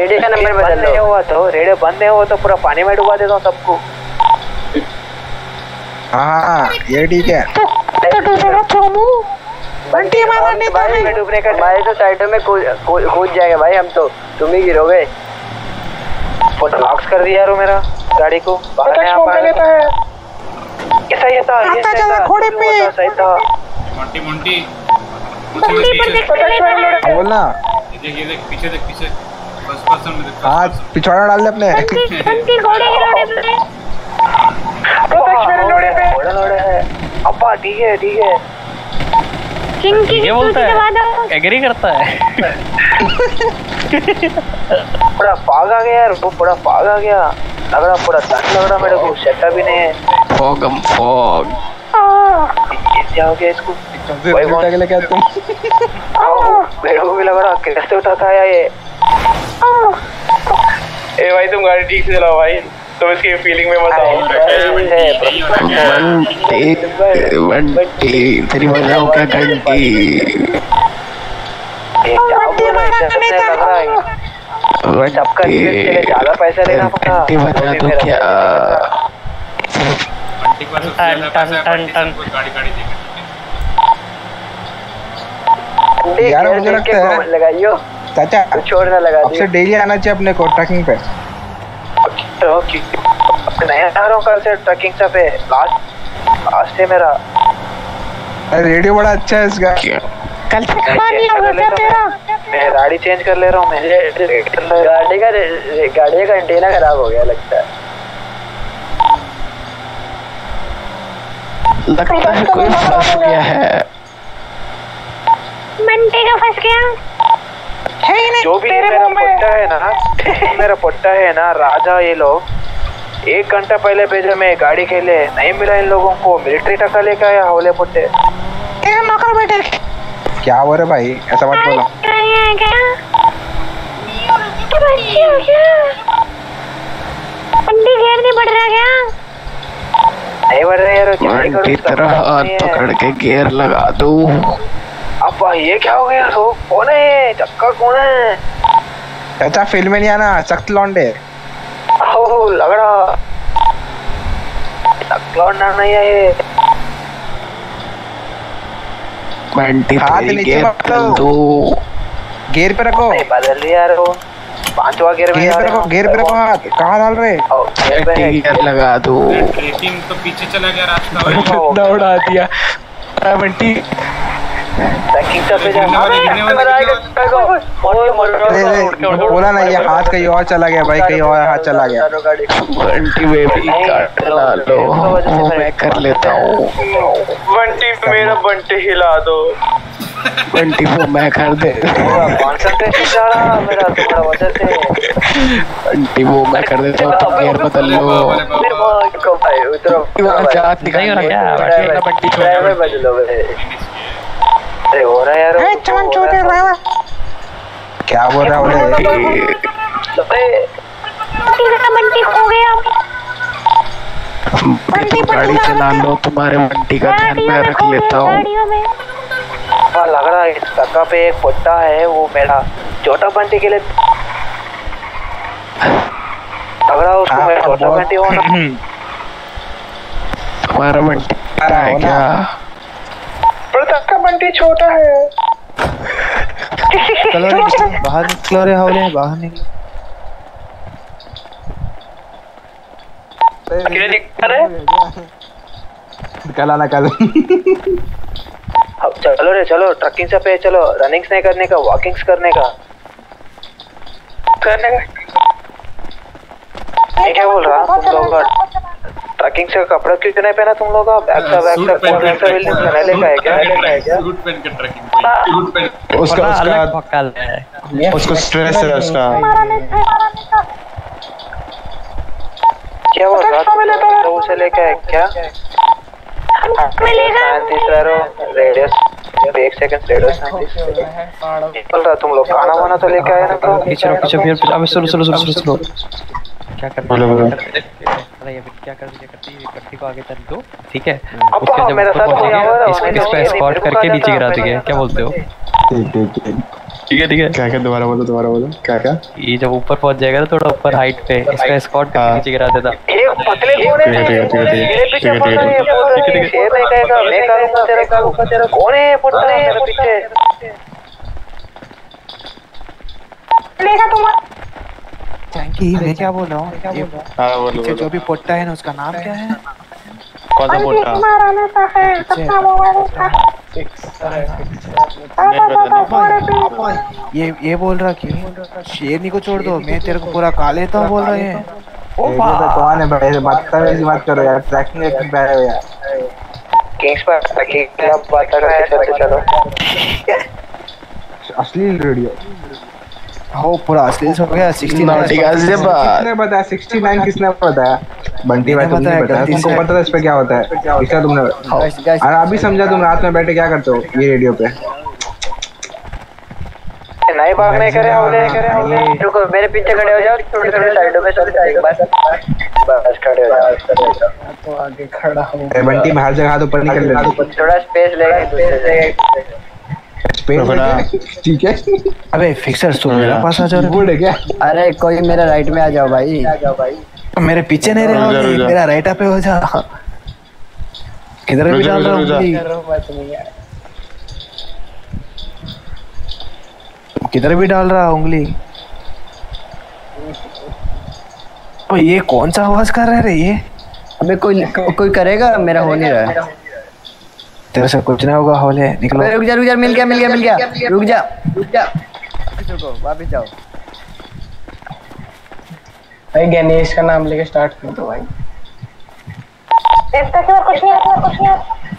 Radio का number बदल लो। Radio बंद नहीं हुआ तो पूरा पानी में डुबा देता हूँ सबको। हाँ ये ठीक है। बंटी भाई डूबने का भाई तो साइड में कूद जाएगा भाई, हम तो तुम ही गिरोगे। फोटो लॉक्स कर दिया यार मेरा गाड़ी को। सही था घोड़े पे सही था। मोंटी बोलना देख पीछे फर्स्ट पर्सन में देख। हाँ पिछवाड़ा डाल दे अपने। घोड़े है अब्बा। ठीक है ये बोलता है एग्री करता है। बड़ा फाग आ गया यार, वो बड़ा फाग आ गया। लग रहा पूरा तंग लग रहा मेरे को। सेटअप भी नहीं है। फॉग क्या हो गया इसको? उठा के लेके तुम। मेरे को भी लग रहा कैसे उठाता है ये। ए भाई तुम गाड़ी ठीक से चलाओ भाई, तुम इसकी फीलिंग में मत आओ। बंटी तेरी बजाओ क्या घंटी। सबका ज्यादा पैसा लेना पड़ा। घंटी बजा दो क्या? यार मुझे लगता है लगाइयो चाचा छोड़ना लगा अब से डेली आना चाहिए अपने को ट्रैकिंग पे। नया आ रहा हूँ कल से ट्रैकिंग पे। लास्ट है मेरा। रेडियो बड़ा अच्छा है इसका। कल से तेरा मैं गाड़ी चेंज कर ले रहा हूँ। मैं गाड़ी का एंटीना खराब हो गया लगता है। लगता है कोई फंस गया है। बंटी का फंस गया है ही नहीं। जो भी मेरा पोट्टा है ना राजा, ये लोग 1 घंटा पहले भेजा मैं गाड़ी के लिए। नहीं मिला इन लोगों को। मिलिट्री टक्का लेके आया हौले पोट्टे। नौकर बैठे क्या हो रहा भाई, ऐसा मत बोलो। बंटी घेर नहीं बढ़ रहा क्या? नहीं बढ़ रहा यार। बंटी तरह हाथ पकड़ के गियर लगा दो। अब ये क्या हो गया? कौन है? चक्का कौन है? चाचा फिल्म में नहीं आना, सख्त लौंडे। लग रहा सख्त लौंडा नहीं है ये। बंटी हाथ नीचे बदल दो। गियर पे रखो। बदल दिया यार वो। 5वां गियर में गियर पे रखो हाथ। कहाँ डाल रहे? गियर लगा दो। ट्रेकिंग तो पीछे चला गया रास्ता। दौड़ा दिया बंटी। बोला ना ये हाथ कहीं और चला गया भाई, कहीं और हाथ चला गया। बंटी बेबी ला लो, वो मैं कर लेता हूँ। बंटी मेरा बंटी हिला दो। बंटी वो मैं कर दे। कंसंट्रेशन जा रहा मेरा तुम्हारा वजह से। बंटी वो मैं कर देता हूँ, तुम गियर बदल लो। बंटी अरे हो रहा यार। क्या बोल रहा है? बंटी खो गया। बंटी गाड़ी चला लो, तुम्हारे बंटी का ध्यान मैं रख लेता हूँ। लग रहा है इस टक्का पे एक पोट्टा है, वो मेरा छोटा बंटी के लिए लग रहा है उसको। मैं छोटा बंटी हूँ ना। तुम्हारा बंटी है क्या? का बंटी छोटा है। चलो बाहर निकलो रे हौले, बाहर निकलो। कल अब चलो रे चलो ट्रकिंग से पे चलो। रनिंग्स नहीं करने का, वॉकिंग्स करने का। मैं क्या बोल रहा तुम लोग ट्रकिंग से कपड़े क्यों नहीं पहना तुम लोग? बैग सा बिल्डिंग पहना लेका है क्या? सूट पहन के ट्रैकिंग सूट पहन। उसको स्ट्रेस है उसका। क्या बोल रहा तो उसे लेके है क्या? रेडियस 1 सेकंड रेडियस बोल रहा। तुम लोग खाना वाना तो लेके आए ना? तो पीछे अब सुनो क्या कर क्या करती गट्टी को आगे चल दो, ठीक है? उसके जब मेरे साथ इस पे स्पॉट करके नीचे गिरा देंगे। क्या बोलते हो? ठीक ठीक है क्या क्या दोबारा बोलो क्या क्या ये जब ऊपर पहुंच जाएगा ना थोड़ा ऊपर हाइट पे इसका स्कॉट करके नीचे गिरा देता। ये पतले कौन है? मेरे पीछे पड़ रहा है, बोल रहा है शेर नहीं कहेगा, मैं करूंगा तेरा का। कौन है पड़ रहा है मेरे पीछे? लेगा तुम थैंकी मैं क्या बोल रहा हूँ? हाँ बोलो पीछे जो भी पोट्टा है ना उसका नाम क्या है? कौन सा पोटा ये बोल रहा कि शेरनी को छोड़ दो, मैं तेरे को पूरा खा लेता हूँ बोल रहे हैं। ओ कौन है भाई? बदतमीजी मत करो यार, ट्रैकिंग पे आए हो यार। किंग्स पर अब बात करते चलो। असली रेडियो हो पूरा असली हो गया। 69 किसने बताया? 69 किसने बताया? बंटी भाई तुमने बताया, तुमको पता था इस पे क्या होता है? इसका तुमने अरे अभी समझा? तुम रात में बैठे क्या करते हो ये रेडियो पे? नहीं भागने करे रुको, मेरे पीछे खड़े हो जाओ, थोड़ी साइडों में चल जाएगा बस खड़े हो जाओ तो आगे खड़ा हो। अरे बंटी में हर जगह हाथ ऊपर निकल ले, थोड़ा स्पेस लेगा ठीक है। अबे फिक्सर तो मेरे पास आ जाओ। बोल क्या? अरे कोई मेरा राइट में आ जाओ भाई। मेरे पीछे नहीं रहो, मेरा राइट पे हो जा। किधर भी डाल रहा हूँ किधर भी डाल रहा उंगली। ये कौन सा आवाज कर रहे ये? अबे कोई करेगा, मेरा हो नहीं रहा है। तेरे से कुछ नहीं होगा, होले निकलो। रुक जा मिल गया रुक जा वापस जाओ भाई। गणेश का नाम लेके स्टार्ट कर दो भाई। इसका क्या कुछ नहीं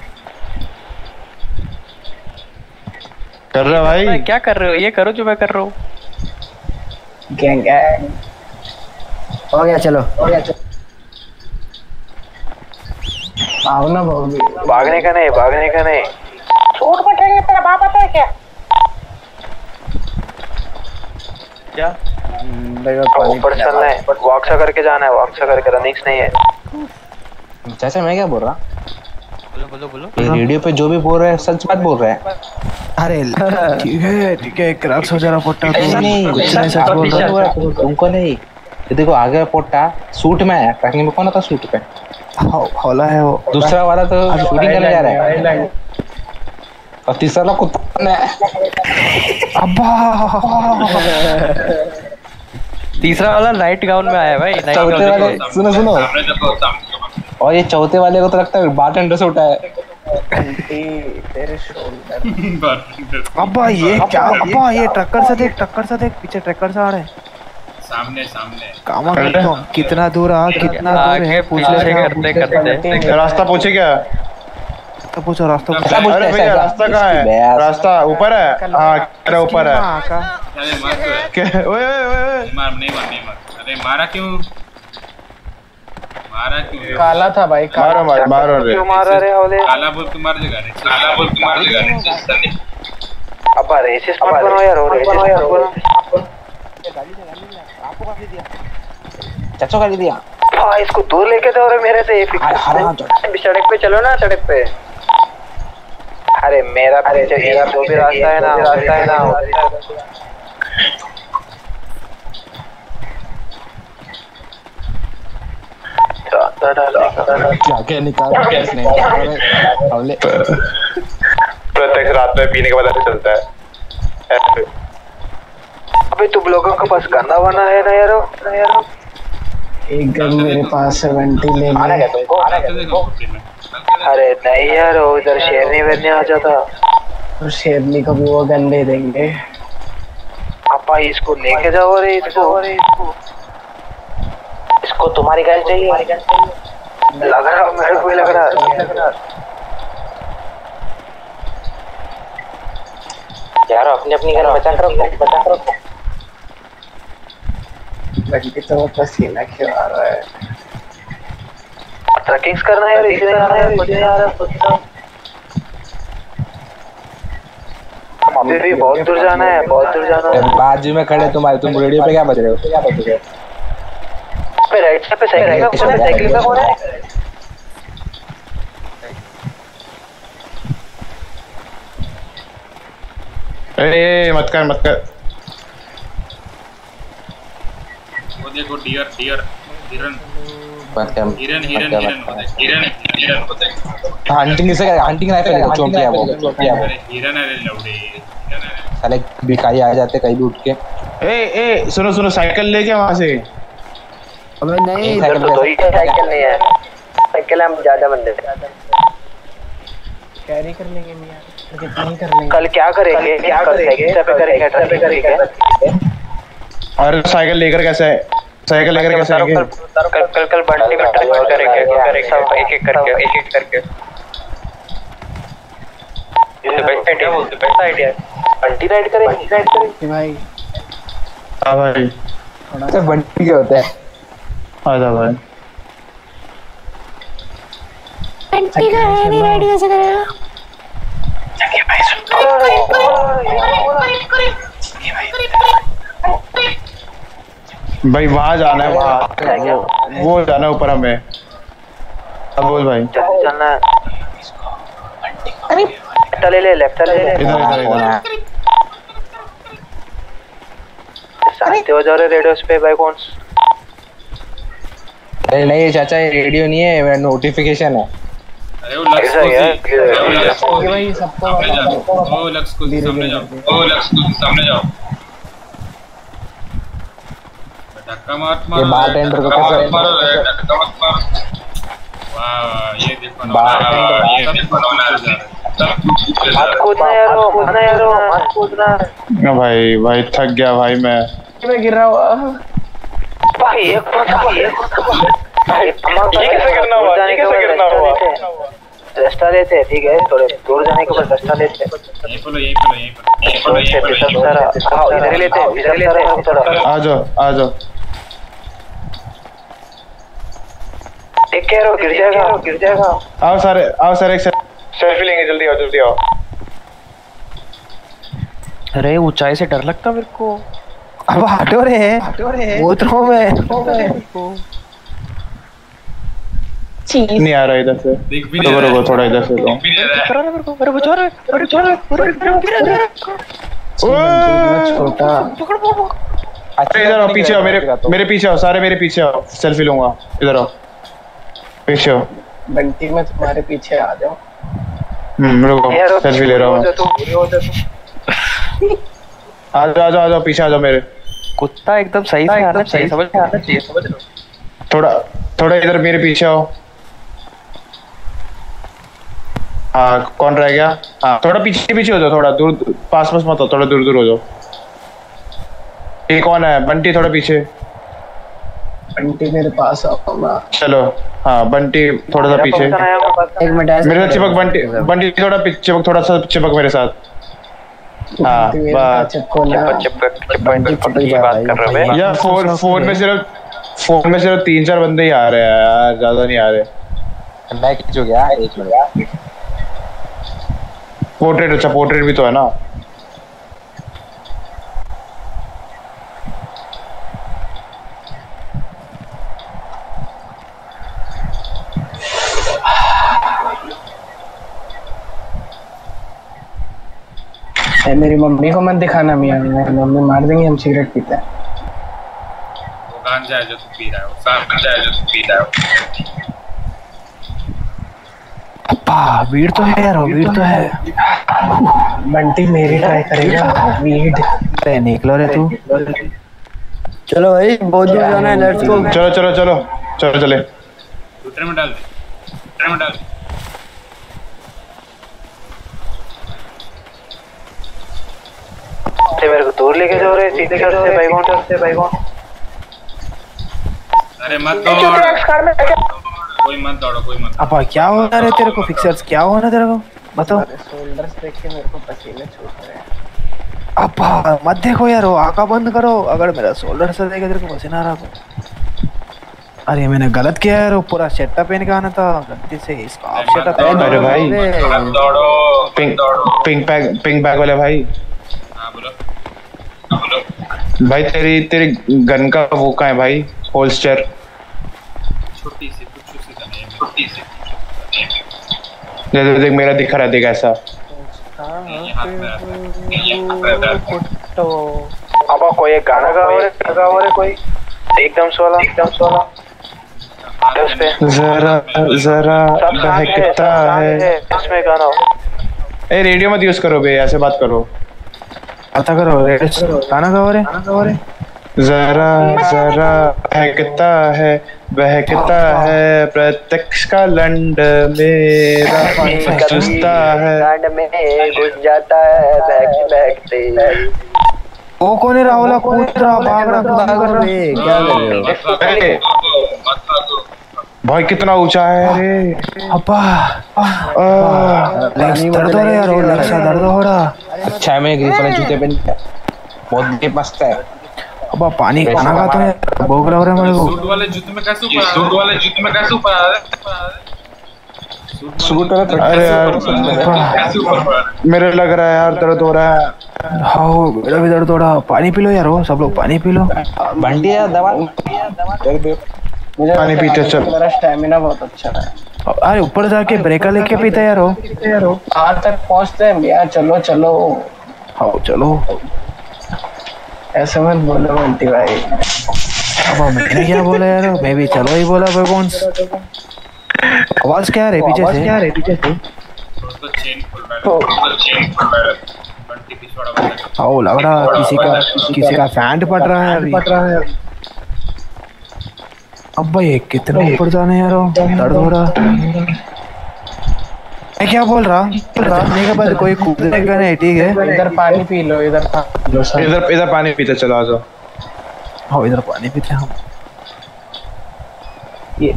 कर रहा भाई। क्या कर रहे हो? ये करो जो मैं कर रहा हूँ। गैंग हो गया चलो आओ ना भागने का नहीं छूट बैठेंगे। तेरा बाप आता है क्या ऊपर चलना है, वॉक सा करके जाना है, वॉक सा करके, रनिंग्स नहीं है। चाचा मैं क्या बोल रहा? बोलो ये रेडियो पे जो भी बोल रहे हैं सच बात बोल रहे हैं। अरे ठीक है क्रैक्स हो जा रहा पोट्टा। नहीं सच बोल रहा है तुमको नहीं। ये देखो आगे पोट्टा सूट में है, ट्रैकिंग में कौन आता सूट पे? हौला है वो। दूसरा वाला तो शूटिंग करने जा रहा है और तीसरा वाला कुत्ता है। तीसरा वाला नाइट गाउन में आया भाई। चौथे वाले सुनो और ये चौथे वाले को तो लगता है बारटेंडर से उठा है। अब्बा ये क्या? अब्बा ये टक्कर से देख पीछे टक्कर से आ रहे हैं। सामने कामा कितना दूर आ, कितना दूर है? पूछ ले करते रास्ता पूछे क्या? तो पूछो रास्ता। अरे भैया रास्ता कहाँ है? रास्ता ऊपर है। हाँ ऊपर है। अरे मारा क्यों? काला था भाई। मारो रे। क्यों मारा रे हौले? काला बोल के मार देगा। अब रेसिस मत बनो यार, चाचा गाली दिया। हाँ इसको दूर लेके जाओ रे मेरे से। सड़क पे चलो ना, सड़क पे। अरे मेरा जो भी रास्ता है ना क्या निकाल प्रत्यक्ष रात में पीने के बाद ऐसे चलता है। अबे तुम लोगों के पास गन्ना बना है ना यारो? एक गन मेरे पास है, वंटी ले ले। अरे नहीं यार, उधर शेरनी वेरनी आ जाता तो शेरनी को भी वो गन दे देंगे। अपा इसको लेके जाओ रे, इसको तुम्हारी गन चाहिए? लग रहा मेरे को लग रहा यार। अपनी गन बचा करो। बंटी तो पसीना क्यों आ रहा है? ट्रैकिंग्स करना है यार, इसलिए आ रहा है। कुछ नहीं आ रहा। अभी भी बहुत दूर जाना है, बाजू में खड़े तुम रेडियो पे क्या बज रहे हो? राइट साइड पे साइकिल का कौन है? ए मत कर मत कर। वो देखो डियर डियर हिरन मत कर हिरन हिरन हिरन हिरन हंटिंग से हंटिंग राइफल है चोंट किया वो अरे हिरन है लौड़े हिरन है। साले भिखारी आ जाते कहीं भी उठ के। ए सुनो सुनो साइकिल लेके वहां से। अबे नहीं इधर तो दो ही साइकिल नहीं है। साइकिल हम ज्यादा बंदे कैरी कर लेंगे मियां कितना ही कर लेंगे। कल क्या करेंगे पे करेंगे। और साइकिल लेकर कैसे है? साइकिल लेकर कैसे आएंगे? कल बंटी में टच करेंगे सब एक एक करके ये बेस्ट आइडिया बोलते बेस्ट आइडिया बंटी राइड करेंगे भाई। हां भाई तो बंटी क्या होता है? आजा भाई बंटी का राइड कैसे करेगा? भाई वहाँ जाना है वहाँ वो जाना है ऊपर हमें। अब बोल भाई चलना अरे लेफ्ट ले इधर साथी हो जा रहे रेडियोस पे भाई कौन? अरे नहीं चाचा ये रेडियो नहीं है मेरा नोटिफिकेशन है। अरे वो लक्स को भाई सबको ओ लक्स को सामने जाओ धक्का मत मारो ये बारटेंडर को कैसे धक्का मत मारो। वाह ये देखो ना ये देखो ना मत कूदना भाई थक गया भाई मैं गिर रहा हूँ भाई ये कैसे करना हुआ रास्ता लेते ठीक है थोड़े दूर जाने के बाद रास्ता लेते यहीं पर इधर ही लेते आ जाओ टेक केयर हो गिर जाएगा। आओ सारे एक सेल्फी लेंगे जल्दी आओ। अरे ऊंचाई से डर लगता मेरे को। अब हटो रे वो तो मैं नहीं आ रहा इधर से। दिख भी रुको थोड़ा इधर से लो। करो ना मेरे को। अरे बचा रहे छोटा अरे इधर आओ पीछे आओ मेरे पीछे आओ सारे मेरे पीछे आओ सेल्फी लूंगा। इधर आओ पीछे आओ बंटी में तुम्हारे पीछे आ जाओ। रुको सेल्फी ले रहा हूँ। आ जाओ पीछे आ जाओ मेरे। कुत्ता एकदम सही से आना चाहिए समझ लो। थोड़ा इधर मेरे पीछे आओ। हाँ कौन रह गया? हाँ थोड़ा पीछे हो जाओ थोड़ा दूर पास मत हो थोड़ा दूर हो जाओ। ये कौन है? बंटी थोड़ा पीछे। बंटी मेरे पास आओ ना। चलो हाँ बंटी थोड़ा सा पीछे एक मिनट मेरे साथ चिपक। बंटी थोड़ा चिपक थोड़ा सा चिपक मेरे साथ। हाँ बस यार फोन में सिर्फ 3-4 बंदे ही आ रहे हैं यार ज्यादा नहीं आ रहे। मैं खींचो गया एक मिनट। पोर्ट्रेट भी तो है ना। मेरी मम्मी को मत दिखाना मियां मेरी मम्मी मार देंगी हम सिगरेट पीते हैं। वो गांजा है जो तू पी रहा है वो गांजा है जो तू पी रहा है। अब्बा वीड तो है यार वीड तो है। बंटी मेरी ट्राई करेगा वीड अरे निकलो रे तू। चलो भाई बहुत दूर जाना है लेट्स गो। चलो चले। दूसरे में डाल दे। मेरे को दूर लेके जा रहे सीधे घर से भाई कौन। अरे मत दौड़ो कोई मत। अब क्या हो रहा है तेरे को? फिक्सर्स क्या हो रहा है तेरे को बताओ? शोल्डर्स देख के मेरे को पसीने छूट रहे हैं। अब मत देखो यार वो आंखें बंद करो। अगर मेरा शोल्डर से देखे तेरे को पसीना आ रहा तो अरे मैंने गलत किया यार। वो पूरा सेटअप पहन के आना था गलती से इसका सेटअप। अरे भाई पिंक बैग वाले भाई। हाँ बोलो भाई तेरी गन का वो कहाँ है भाई? होल्स्टर छोटी सी देख मेरा दिख रहा है। देख ऐसा अब कोई एक गाना गा रहे कोई एकदम सोला उस पे जरा जरा बहकता है इसमें गाना हो। ए रेडियो मत यूज करो बे, ऐसे बात करो। पता करो गाना गा रहे जरा जरा बहकता है प्रत्यक्ष का लंड मेरा चुसता है लंड में घुस जाता है बहकते। वो कौन है? राहुल कूद रहा भाग रहा क्या कर रहे भाई कितना ऊंचा है रे। अब्बा दर्द हो रहा है यार, दर्द हो रहा। अच्छा है मैं ग्रीस वाले जूते पहन के बहुत मस्त है। अब्बा पानी खाना खाता है भूख लग रहा है मेरे को। सूट वाले जूते में कैसे ऊपर आ रहा है? सूट वाला अरे यार कैसे ऊपर आ रहा है? मेरे लग रहा है यार दर्द हो रहा है। हाँ मेरा भी दर्द हो रहा। पानी पी लो यार, हो सब लोग पानी पी लो। बंटी यार दवा मुझे पानी पीते चल। मेरा स्टैमिना बहुत अच्छा है। अरे ऊपर जाके ब्रेकर लेके पीते यार हो। आज तक पहुंचते हैं यार, चलो हाँ चलो। ऐसे मत बोलो बंटी भाई। अब मैंने क्या बोला यार, मैं भी चलो ही बोला भाई। कौन आवाज क्या है पीछे से? तो चेन खुल रहा है बंटी पिछवाड़ा वाला। ओ लग रहा किसी का फैंट पट रहा है अभी। अब भाई कितना ऊपर जाने यार, दर्द हो रहा। मैं क्या बोल रहा नहीं के बाद कोई कूदेगा नहीं, ठीक है? इधर पानी पी लो, इधर पानी पीते चलो आ जाओ। हाँ इधर पानी पीते हम। ये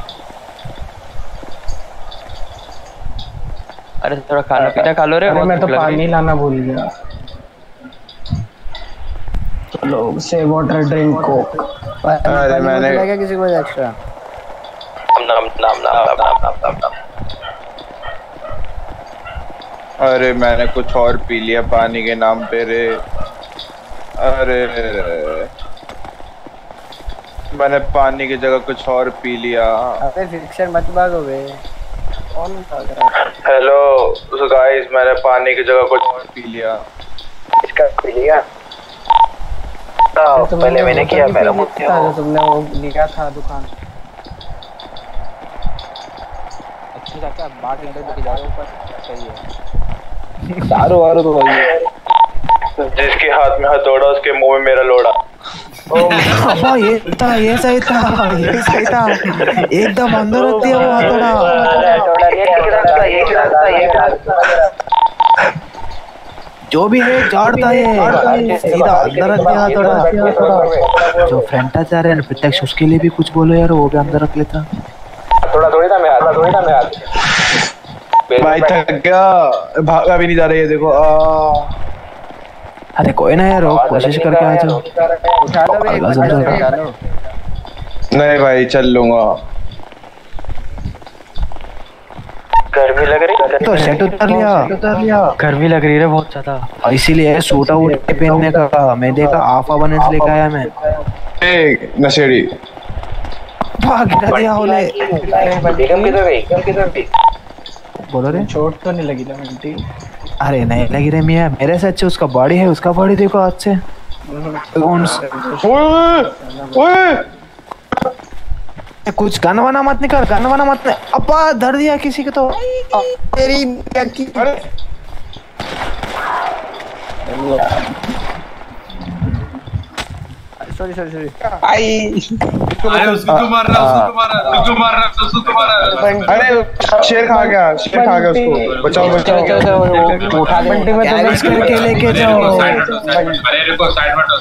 अरे थोड़ा खाना पीना खा लो रे। अरे मैं तो पानी लाना भूल गया। चलो से वाटर ड्रिंक कोक। अरे मैंने किसी को एक्स्ट्रा नाम अरे मैंने कुछ और पी लिया पानी के नाम पे रे। अरे मैंने पानी की जगह कुछ और पी लिया। अबे फिक्शन मत भागो बे। कौन भाग रहा है? हेलो गाइस, मैंने पानी की जगह कुछ और पी लिया। इसका पी लिया। पहले मैंने किया मेरा मुंह जो तुमने वो लिया था दुकान। अच्छी जाके बात इंटर पे जाओ ऊपर। सही है। दारू वारू तो वही है। जिसके हाथ में हथौड़ा उसके मुंह में मेरा लोड़ा। अब्बा ये सही था एकदम अंदर रख दिया वो हथौड़ा। जो भी है झाड़ता है सीधा अंदर रख दिया हथौड़ा। जो फ्रेंटा चाह रहे हैं प्रत्यक्ष, उसके लिए भी कुछ बोलो यार, वो भी अंदर रख लेता। थोड़ी ना मैं हाथ भाई थक गया, भागा भी नहीं जा रही है देखो। अरे कोई ना यार, कोशिश करके आ जाओ। नहीं भाई चल लूंगा। गर्मी लग रही तो सेट उतार लिया। गर्मी लग रही है बहुत ज्यादा, इसीलिए सूट आउट पहनने का मैं देखा हाफ अबनेंस लेके आया मैं। नशेड़ी गिरा दिया होले। किधर गई? बोलो रे। चोट तो नहीं लगी ना बंटी? अरे नहीं लगी रे मियां, मेरे से अच्छे उसका बॉडी है, उसका बॉडी देखो आज से। कुछ गाना वाना मत निकाल, गाना वाना मत। अब्बा धर दिया किसी को तो। तेरी सॉरी आई अरे उसको क्यों मार रहा? अरे शेर खा गया उसको। बचाओ उठा दे बंटी में तो करके लेके जाओ। अरे रुको, साइड में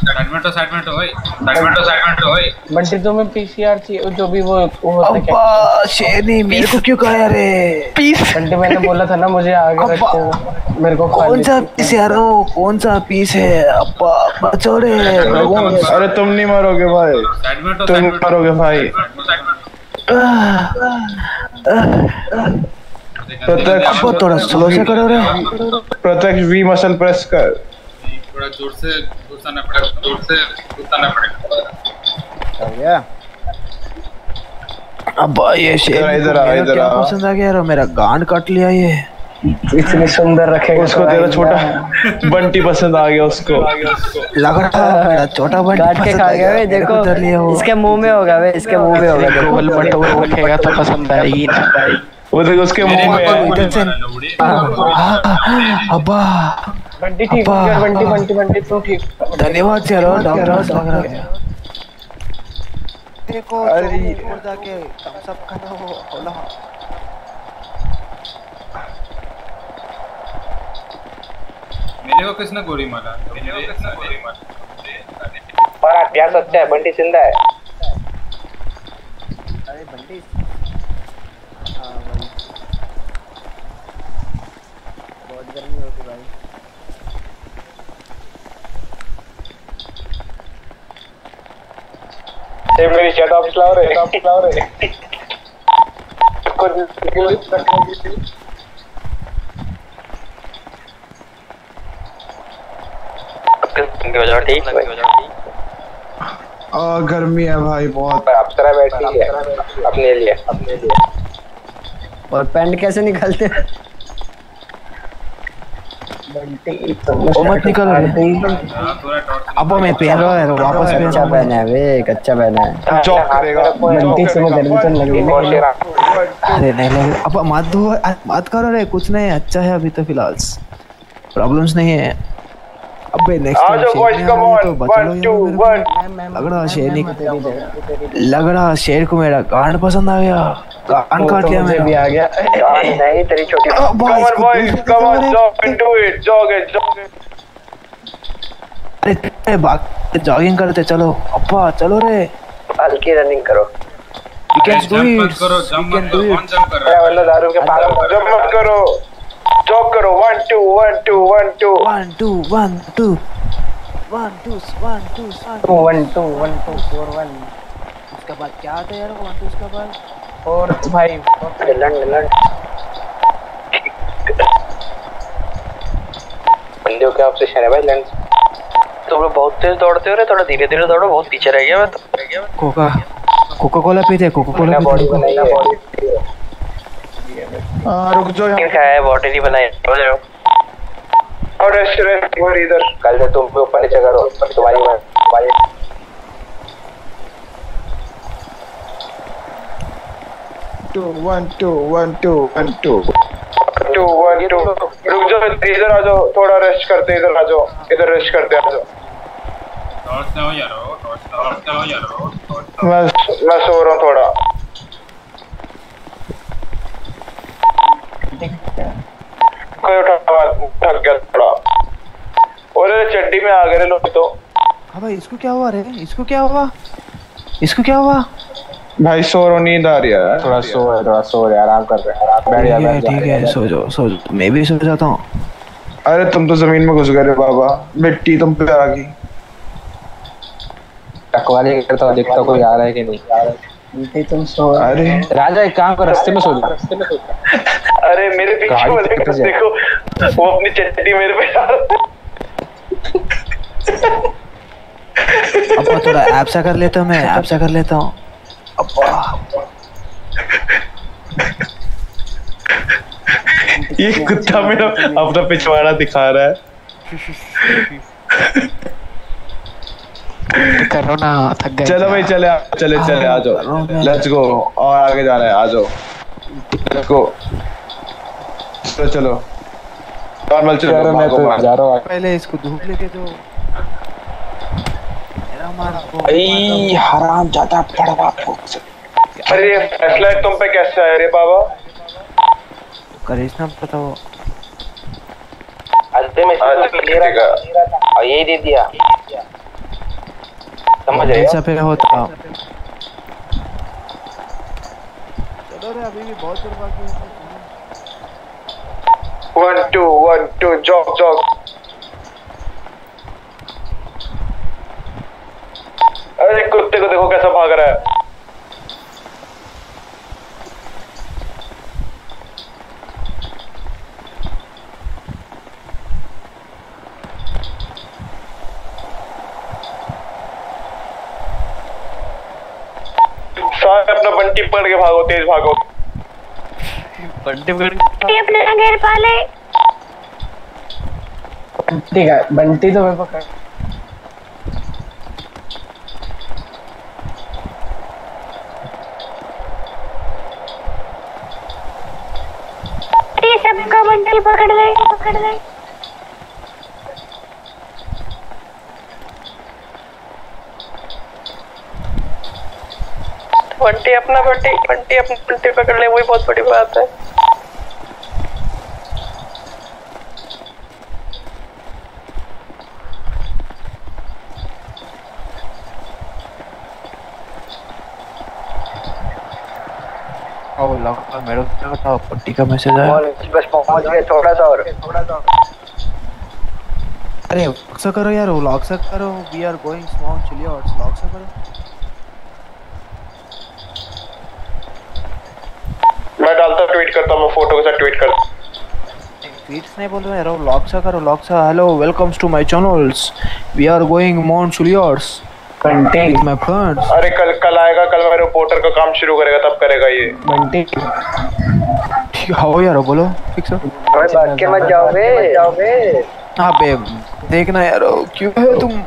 तो भाई। बंटी तो मैं पीसीआर चाहिए, जो भी वो होता है। अब्बा शेरनी मेरे को क्यों कहा रे? पीस बंटी मैंने बोला था ना मुझे आगे रखो, मेरे को कौन सा पीस यार? कौन सा पीस है? अब्बा बचो रे। अरे तुम नहीं मारोगे भाई, तुम मारोगे भाई। प्रत्यक्ष थोड़ा स्लो से करो रे। प्रत्यक्ष वी मसल प्रेस कर। थोड़ा जोर से घुसाना पड़ेगा। अब्बा ये शेर इधर आ पसंद आ गया यार, मेरा गांड काट लिया ये। इतनी सुंदर रखेगा उसको तेरा छोटा बंटी पसंद आ गया उसको। लग रहा है छोटा बंटी काट के खा गया वे, देखो इसके मुंह में होगा वे, इसके मुंह में होगा। देखो गोल मटोल रखेगा तो पसंद आएगी ना। वो देखो उसके मुंह में अब्बा बंटी ठीक हो गया, बंटी तू ठीक। धन्यवाद चलो डॉक्टर लग रहा है। देखो ऊपर जाके थम्स अप करो होला। मेरे को किसने गोली मारा? और प्यार सच्चा है, बंटी जिंदा है। अरे बंटी बहुत गर्मी होगी भाई। ये मेरी शर्ट ऑफ लाओ रे। ठीक गर्मी है भाई बहुत। अप्सरा बैठी है अपने लिए। और पैंट कैसे निकालते? बंटी तो मत निकल अब मैं पहन रहा है वापस कच्चा पहना है वे, कच्चा पहना है। जॉब करेगा बंटी से गर्मी तो लगेगी। अरे नहीं लगे अब मत करो रे, कुछ नहीं अच्छा है अभी तो फिलहाल, प्रॉब्लम्स नहीं है। अबे नेक्स्ट आ जाओ बॉयज, कम ऑन 1 2 1। लग रहा शेर को मेरा गांड पसंद आ गया, गांड काट लिया मेरा भी आ गया। नहीं तेरी छोटी come on boys, come on, jog into it, jog it. अरे भाग जॉगिंग करते चलो अब्बा, चलो रे हल्की रनिंग करो। You can do jump it. मत करो, जंप You मत can करो। do कौन it. जंप कर रहा है? वल्ला दारू के पागल, जंप मत करो, जॉग करो। 1 2 1 2 1 2 1 2 1 2 1 2 1 2 1 2 1 2 4 1। उसके बाद क्या आता है यार 1 2 उसके बाद 4 5 लंड। बंदियों के ऑब्सेशन है भाई लंड। तुम लोग बहुत तेज दौड़ते हो रे, थोड़ा धीरे धीरे दौड़ो, बहुत पीछे रह गया मैं तो। कोका कोला पीते, कोका कोला बॉडी बनाई है। रुक जाओ यहाँ। खाया है, बॉडी नहीं बनाई। हो जाओ और रेस्ट और इधर कल से तुम पे ऊपर नीचे करो तुम्हारी 2 1 2 1 2 1 2 2 1 2। रुक जाओ, इधर आ जाओ, थोड़ा रेस्ट करते, इधर आ जाओ, इधर रेस्ट करते आ जाओ। टॉर्च लाओ यारो, टॉर्च लाओ यारो। मैं सो रहा हूँ थोड़ा। कोई उठा, थक गया थोड़ा। और चड्डी में आ गए लोग तो। हाँ भाई इसको क्या हुआ रे, इसको क्या हुआ, इसको क्या हुआ भाई? सो रो, नींद आ रही है। थोड़ा सो रहे, आराम कर रहे हैं। ठीक है सो जाओ, मैं भी सो जाता हूँ। अरे तुम तो जमीन में घुस गए बाबा, मिट्टी तुम पे आ गई। टकवाली करता हूँ, देखता कोई आ रहा है कि नहीं। तुम सो। अरे राजा एक काम कर, रास्ते में सो जा। अरे मेरे पीछे वो देखो, वो अपनी चड्डी मेरे पे आ रहा है। अब थोड़ा ऐप सा कर लेता हूँ, मैं ऐप सा कर लेता हूँ। ये कुत्ता मेरा अपना पिछवाड़ा दिखा रहा है। करो ना, थक गए। चलो भाई, चले आ जाओ, लेट्स गो। और आगे जाना है, आ जाओ, लेट्स गो। चलो नॉर्मल चलो। मैं तो जा रहा हूँ। पहले इसको धूप लेके जो मेरा मार को हराम ज्यादा पड़वा। अरे ये फ्लैशलाइट तुम पे कैसे आया रे बाबा? करिश्मा पता वो अंते में ले रहा और यही दे दिया, समझ रहे हो? पे होता। चलो रे, अभी भी बहुत देर बाकी है। 1 2 1 2 जॉग। अरे कुत्ते को देखो कैसा भाग रहा है। सारे अपना बंटी पकड़ के भागो, तेज भागो। बंटी पकड़ अपने घेर पाले। ठीक है बंटी तो मैं पकड़। ये सबका बंटी पकड़ ले। बंटी अपना बंटी पकड़ ले, वही बहुत बड़ी बात है। मेरे को क्या बताओ, पट्टी का मैसेज आया। बस पहुंच गए, थोड़ा सा और। अरे लॉक सा करो यार, लॉक सा करो। We are going small chilly और लॉक सा करो। मैं डालता हूँ, ट्वीट करता हूँ, मैं फोटो के साथ ट्वीट करता हूँ। ट्वीट्स नहीं बोल रहे यार, लॉक सा करो, लॉक सा। Hello welcomes to my channels, we are going मॉन चिलियर्स बंटी माय फ्रेंड्स। अरे कल आएगा, कल मैं रिपोर्टर का काम शुरू करेगा, तब करेगा ये। बंटी ठीक हो यार, बोलो फिक्स हो। भाई भाग के मत जाओगे। हाँ बे देखना यार, क्यों है तुम।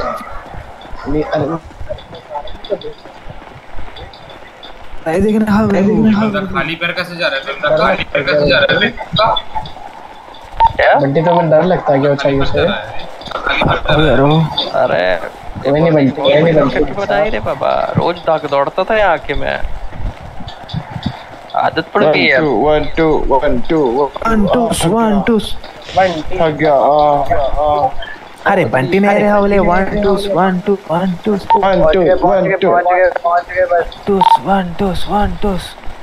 नहीं देखना। हाँ खाली पैर कैसे जा रहा है? बंटी तो मैं डर लगता है, क्या चाहिए उसे। अरे कोई नहीं बंटी बता ही रे बाबा, रोज दौड़ता था यहाँ आके मैं, आदत पड़ गई है। 1 2 1 2 थक गया। अरे बंटी नहीं रहा बोले 1 2 1 2 1 2 पहुंच गए बस। 1 2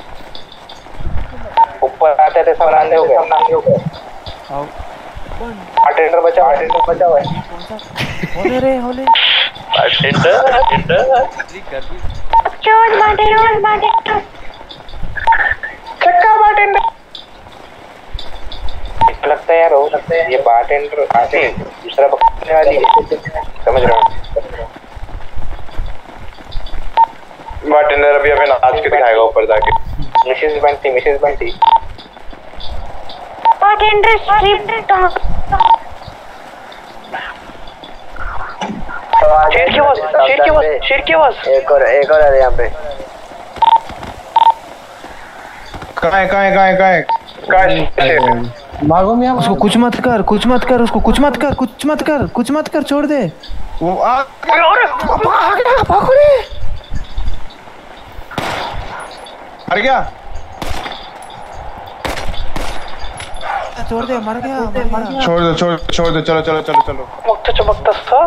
ऊपर आते थे, सब नाले हो गए। अटेंडर बचा हुआ है। होले रे होले। चोर बाटे। चक्का बारटेंडर लगता है यार, हो सकता है ये बारटेंडर आते दूसरा पकड़ने वाली है, समझ रहा हूँ। बारटेंडर अभी हमें नाच के दिखाएगा ऊपर जाके। मिसेस बंटी बारटेंडर स्ट्रिप शेर की आवाज। एक और है यहाँ पे। कहाँ है? भागो मियां, उसको कुछ मत कर, उसको कुछ मत कर, छोड़ दे। वो भागो रे। मर गया। छोड़ दे, मर गया। छोड़ दो, चलो। चमकता था।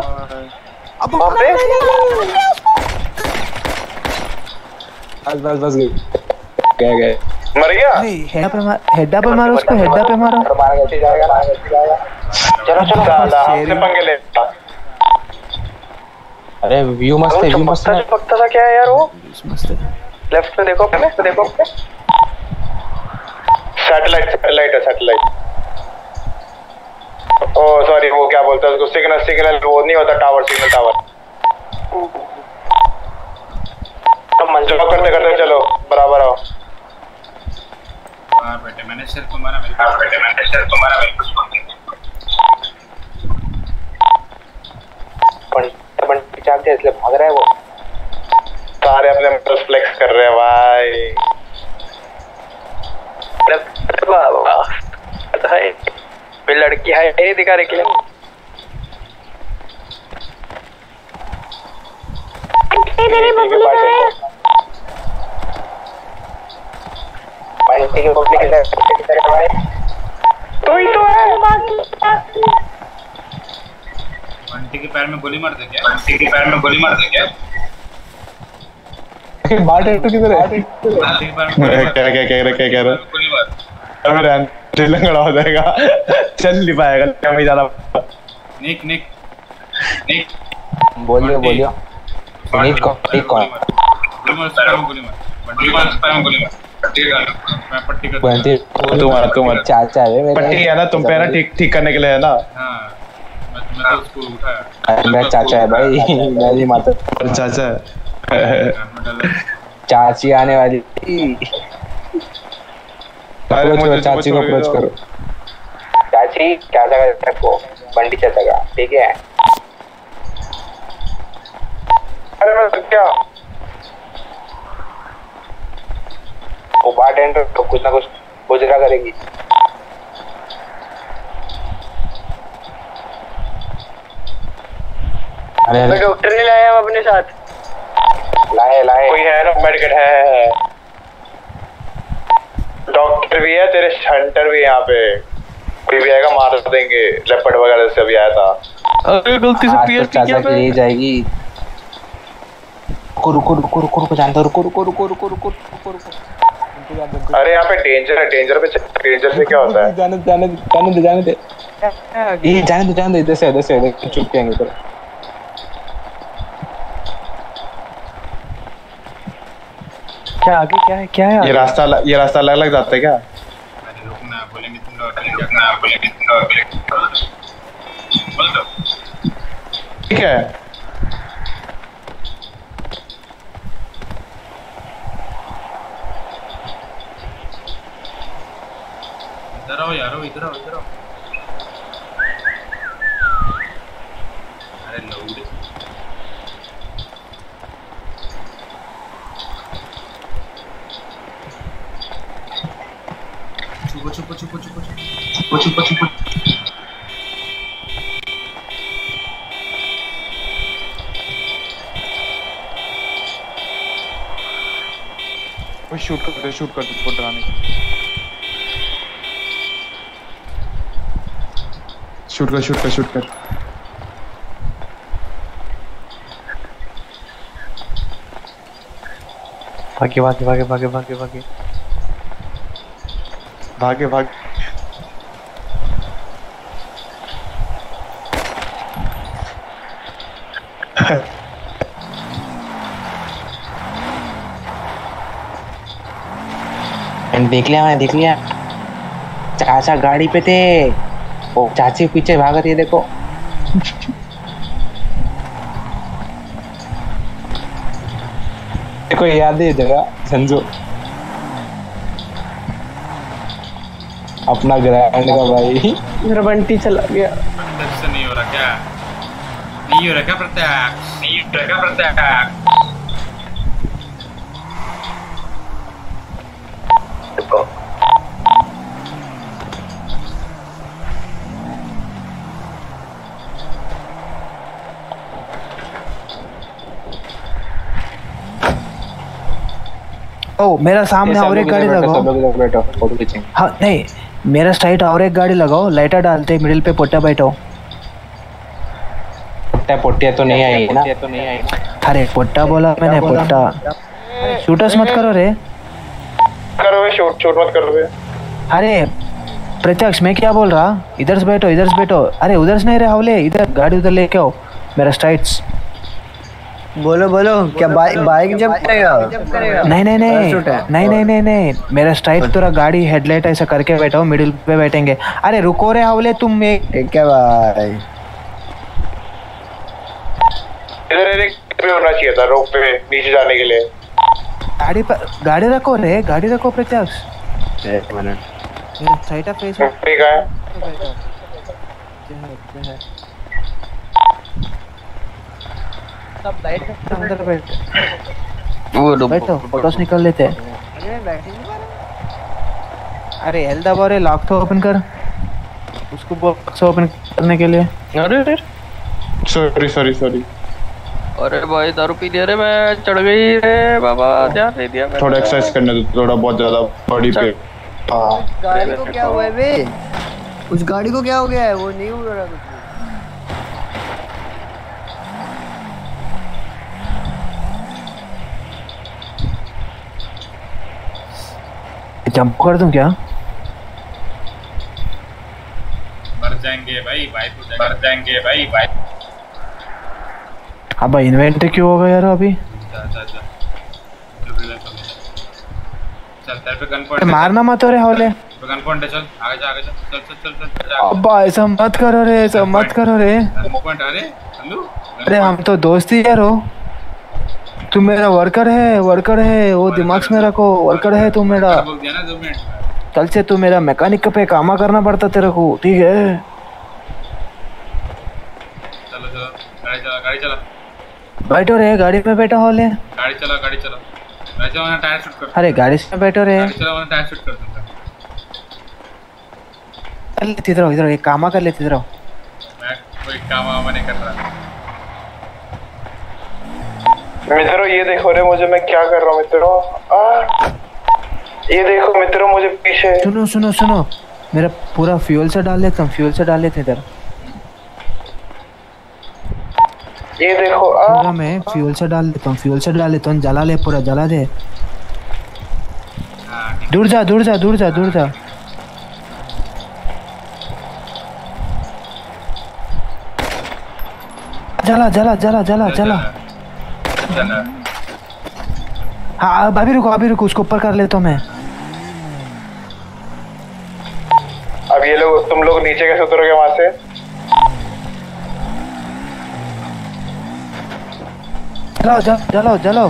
बस गए। मर गया। हेडा पे मारो उसको, हेडा पे मारो। चलो हमसे पंगे ले। अरे व्यू मस्त है, चमकता था क्या है यार वो? लेफ्ट में देखो, सैटेलाइट। ओ सॉरी, वो क्या बोलते हैं उसको, सिग्नल वो नहीं होता, सिग्नल टावर। चलो करते चलो, बराबर आओ। बेटे मैंने सिर को मारा, बंटी चाहते हैं इसलिए भाग रहा है वो। सारे अपने मसल्स फ्लेक्स कर रहे हैं भाई। लड़की है दिखा रही के लिए। तो ही तो है। बंटी के पैर में गोली मार दे क्या? बारटेंडर किधर है? बंटी के पैर में क्या रहा? गोली मार। अबे लंगड़ा हो जाएगा, चल नहीं पाएगा, कहीं ज्यादा। निक बोलियो नीट कौन? गोली मार। बंटी के गोली मार। मैं पट्टी कर तुम्हारा चाचा है मेरा। पट्टी है ना तुम पे, ना ठीक करने के लिए है ना। हाँ मैं तो उसको उठाया। मेरा चाचा है भाई, मेरी माता चाचा है। चाची आने वाली। चाची को अप्रोच करो। चाची क्या जगह रखो बंटी चाचा का, ठीक है? अरे मैं क्या वो बारटेंडर तो कुछ ना कुछ गुजरा करेगी। अरे डॉक्टर नहीं लाया हम अपने साथ। लाए कोई है ना? मेडिकेट है। डॉक्टर भी है, तेरे हंटर भी है यहाँ पे। कोई भी आएगा मार देंगे, लेपर्ड वगैरह से अभी आया था। अरे गलती से पीएस चाचा की ले जाएगी। रुको जानता, रुको। अरे यहाँ पे डेंजर है, डेंजर से क्या होता है? जाने दे। ये जाने दे, इधर से चुप के आएंगे। क्या आगे क्या है? ये रास्ता अलग जाता है क्या? अरे रुकना, बोलेंगे तुम लोग बोल दो। ठीक है। इधर आओ यारो, इधर आओ। अरे लौड़े छुपो। वो शूट कर उसको डराने। शूट कर। भागे। देख लिया चाचा गाड़ी पे थे। ओ चाची पीछे भाग रही है, देखो। देखो याद है जगह संजो, अपना ग्रैंड का भाई। मेरा बंटी चला गया। अंदर से नहीं हो रहा क्या प्रत्यक्ष? ओ मेरा सामने और एक गाड़ी लगाओ। सब लोग बैठो, फोटो खींचेंगे। हाँ नहीं, मेरा स्ट्राइट और एक गाड़ी लगाओ, लाइटर डालते मिडिल पे पोट्टा बैठो। पोट्टिया तो नहीं आई ना? अरे पोट्टा बोला मैंने, पोट्टा। शूटर्स मत करो रे। शूट मत करो रे। अरे प्रत्यक्ष, मैं क्या बोल रहा? इधर से बैठो। अरे उधर से नहीं रहे हवले, इधर गाड़ी उधर लेके आओ मेरा स्ट्राइट्स। बोलो क्या बाइक जब करेगा? नहीं, मेरा स्ट्राइट पूरा गाड़ी हेडलाइट ऐसा करके बैठो, मिडिल पे बैठेंगे। अरे रुको रे हवले तुम। ठीक है भाई। इधर एक पे होना चाहिए था, रोप पे नीचे जाने के लिए। गाड़ी रखो प्रत्यक्ष। एक मिनट। मेरा स्ट्राइट फेस ठीक है। सब लाइट अंदर बैठो, फोटोस निकाल लेते हैं। अरे एल दबा रे, लॉक तो ओपन कर उसको, बॉक्स ओपन करने के लिए। अरे सॉरी। अरे भाई दारू पी लिया रे, मैं चढ़ गई रे बाबा, ध्यान नहीं दिया। थोड़ा एक्सरसाइज करने दो, थोड़ा बहुत ज्यादा बॉडी पे। गाड़ी को क्या हुआ है बे? उस गाड़ी को क्या हो गया है? वो नहीं उड़ रहा कुछ। जंप कर दूं क्या? मर जाएंगे भाई। अब इन्वेंटरी क्यों होगा यार अभी? जा। चल तेरे पे गन पॉइंट मारना मत रे हौले। गन पॉइंट है, चल आगे जा। चल। अब्बा ऐसा मत करो रे। Gun point. अरे हम तो दोस्त ही यार हो। तुम मेरा वर्कर है, वो दिमाग में रखो। वर्कर है तुम मेरा। बोल दिया ना 2 मिनट। कल से तू मेरा मैकेनिक पे काम करना पड़ता तेरे को, ठीक है? चलो चलो गाड़ी चला गाड़ी चला। बैठो रे, गाड़ी में बैठा हो ले। गाड़ी चला गाड़ी चला गाड़ी चला, वरना टायर शूट कर। अरे गाड़ी में बैठो रे। गाड़ी चला वरना टायर शूट कर दूंगा। कर लेते इधर इधर, एक काम कर लेते इधर। मैं कोई काम नहीं कर रहा। मित्रों ये देखो रे मुझे, मैं क्या कर रहा हूँ मित्रों। ये देखो मित्रों मुझे पीछे। सुनो सुनो सुनो, मेरा पूरा फ्यूल से डाल लेता हूँ, फ्यूल से डाल लेते इधर। ये देखो पूरा मैं फ्यूल से डाल लेता हूँ, फ्यूल से डाल लेता हूँ। जला ले, पूरा जला दे। दूर जा दूर जा दूर जा दूर जा। जला जला जला जला जला। हाँ अभी रुको, उसको ऊपर कर लेता हूँ मैं। अब ये लोग, तुम लोग नीचे कैसे उतरोगे वहां से? जलाओ जलाओ जलाओ।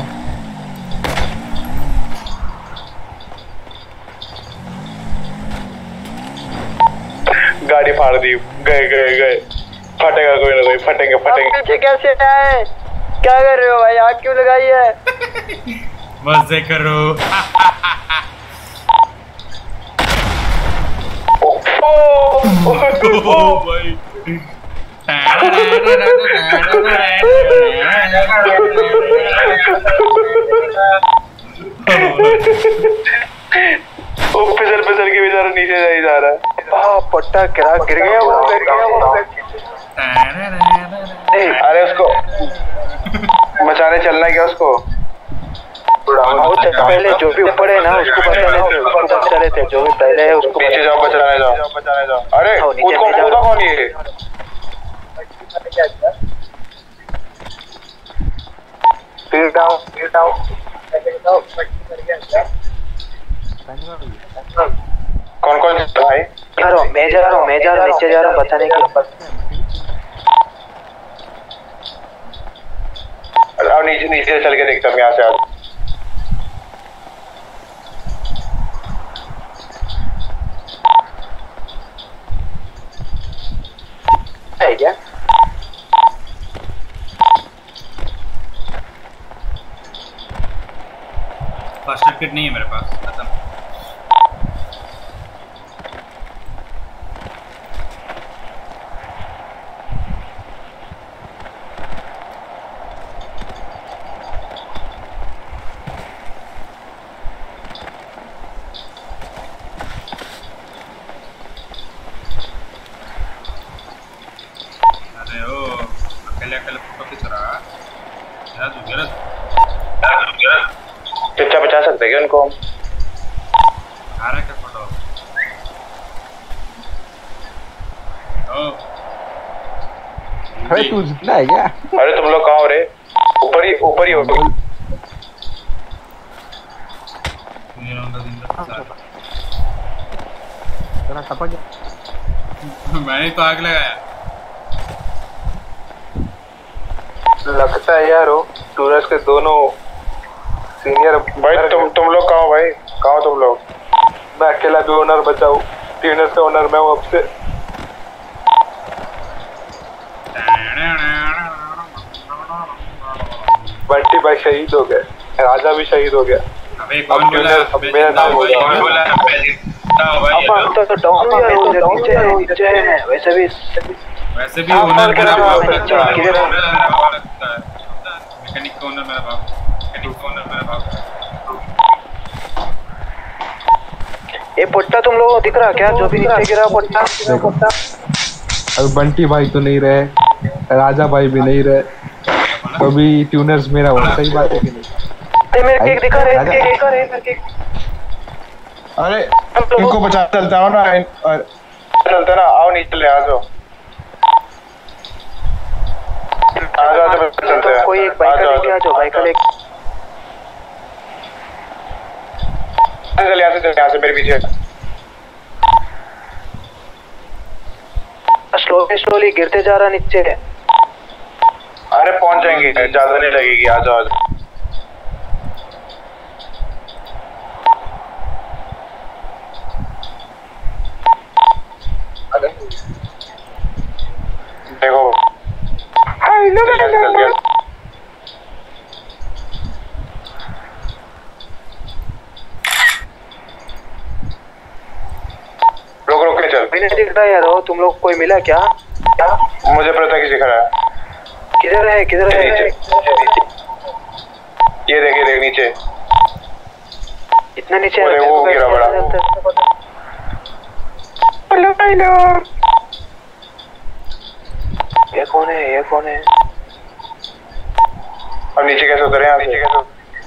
गाड़ी फाड़ दी, गए गए गए। फटेगा कोई ना कोई, फटेंगे फटेंगे। पीछे कैसे आए? क्या कर रहे हो भाई, आग क्यों लगाई है? मजे करो। भाई फिसल फिसल के बेचारा नीचे जा रहा है। पट्टा गिर गया वो। अरे उसको बचाने चलना है क्या उसको? पहले जो भी ऊपर है ना उसको बचा लेते, जो भी पहले है उसको नीचे जाओ, बचाने जाओ। अरे कूदा कौन ये? फिर डाउन। कौन कौन भाई? मैं जा रहा हूँ नीचे जा रहा हूँ बचाने के। अब नीचे चल के देखता हूँ यहाँ से। आज है क्या? फर्स्ट एड किट नहीं है मेरे पास, खत्म। पिक्चर बचा सकते हैं क्या उनको? आ रहा है क्या फोटो? अरे तू जिंदा है क्या? अरे तुम लोग कहाँ हो रे? ऊपर ही हो। मैंने तो आग लगाया। लगता है यार वो टूरिस्ट के दोनों सीनियर। भाई तुम लोग कहाँ हो भाई? कहाँ हो तुम लोग? मैं अकेला भी ओनर बचा हूँ, टूरिस्ट का ओनर मैं हूँ अब से। बंटी भाई शहीद हो गए, राजा भी शहीद हो गया। अबे कौन बोला? मेरा नाम हो गया। अब तो डाउन नीचे है। वैसे भी ओनर मेरा बाप लगता है। मैकेनिक का ओनर मेरा बाप। ये पट्टा तुम लोगों को दिख रहा क्या? जो भी नीचे गिरा पट्टा। अब बंटी भाई तो नहीं रहे, राजा भाई भी नहीं रहे, तो भी ट्यूनर्स मेरा हो। सही बात है कि नहीं? मेरे केक दिखा रहे। अरे इनको बचा चलता हो ना, चलते ना। आओ नीचे ले, आ जाओ। चलते हैं। कोई एक बाइक लेके आ जाओ, बाइक लेके। चल यहाँ से मेरे पीछे। स्लोली गिरते जा रहा नीचे। अरे पहुंच जाएंगे, ज्यादा नहीं लगेगी। आ जाओ। रोक के चल। नहीं दिख रहा यार, तुम लोग कोई मिला क्या? मुझे पता किसी खड़ा है। किधर है? ये देख नीचे। इतना नीचे है वो गिरा बड़ा। हेलो ये कौन है? अब नीचे कैसे उतरे यहाँ से?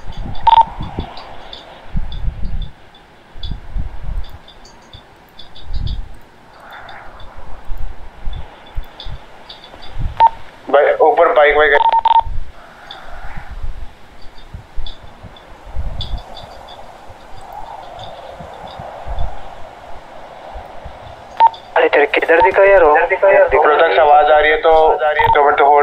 भाई ऊपर बाइक अरे तेरे किधर दिखा यार? प्रोडक्ट आवाज आ रही है तो होल्ड